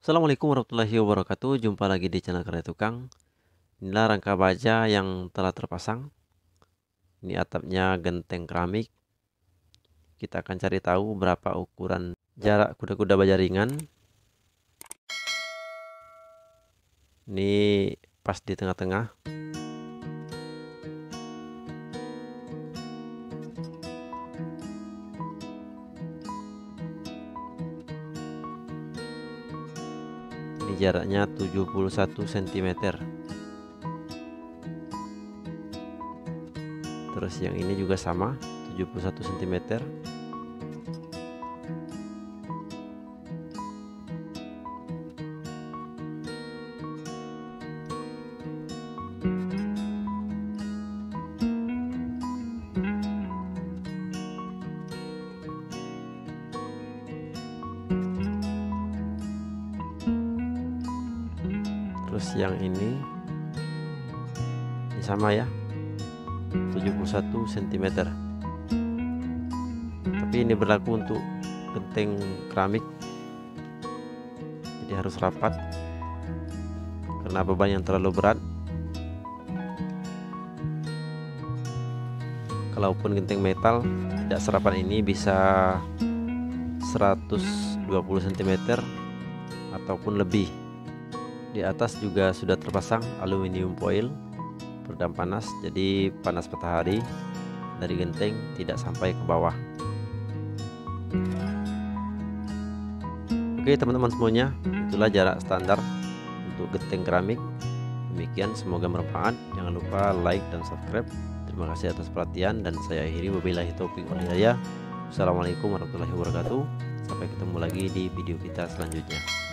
Assalamualaikum warahmatullahi wabarakatuh. Jumpa lagi di channel Karya Tukang. Inilah rangka baja yang telah terpasang. Ini atapnya genteng keramik. Kita akan cari tahu berapa ukuran jarak kuda-kuda baja ringan. Ini pas di tengah-tengah. Ini jaraknya 71 cm. Terus yang ini juga sama, 71 cm. Terus yang ini sama ya, 71 cm. Tapi ini berlaku untuk genteng keramik, jadi harus rapat karena beban yang terlalu berat. Kalaupun genteng metal tidak serapan ini bisa 120 cm ataupun lebih. Di atas juga sudah terpasang aluminium foil peredam panas, jadi panas matahari dari genteng tidak sampai ke bawah. Oke teman-teman semuanya, itulah jarak standar untuk genteng keramik. Demikian, semoga bermanfaat. Jangan lupa like dan subscribe. Terima kasih atas perhatian dan saya akhiri, wabillahi taufiq wal hidayah. Assalamualaikum warahmatullahi wabarakatuh. Sampai ketemu lagi di video kita selanjutnya.